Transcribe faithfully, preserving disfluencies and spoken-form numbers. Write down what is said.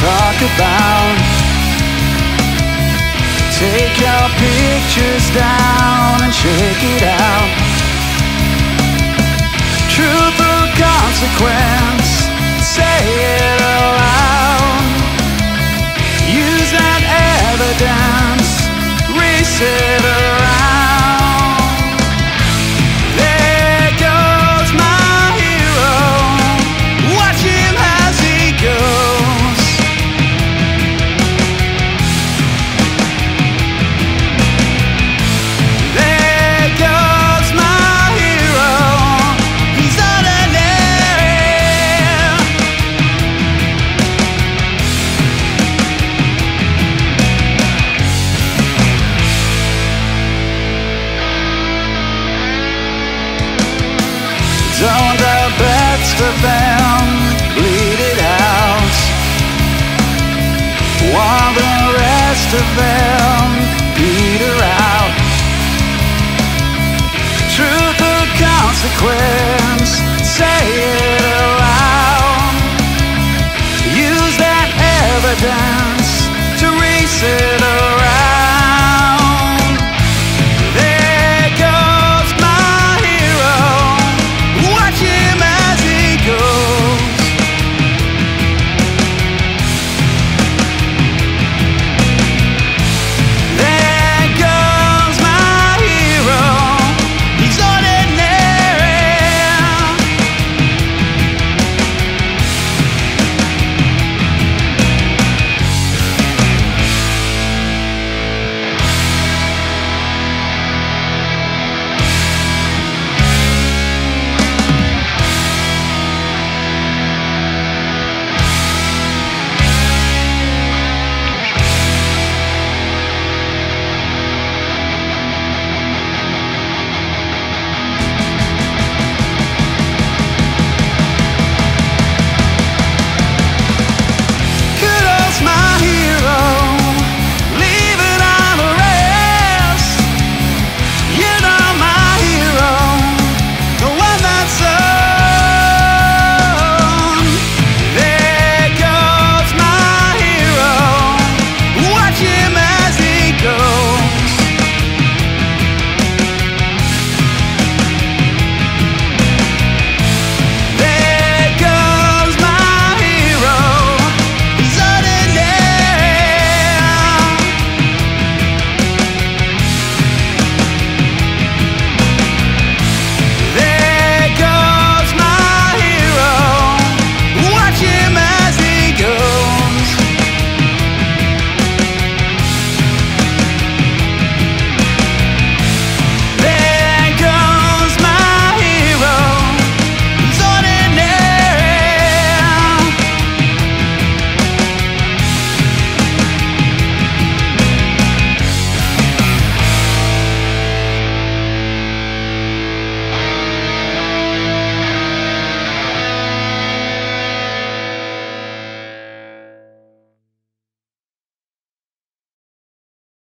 talk about. Take your pictures down and check it out. Truth or consequence, say it aloud. Use that evidence, race it around. There goes my hero, watch him as he goes. There goes my hero, he's ordinary. Don't the best of them bleed it out, while the rest of them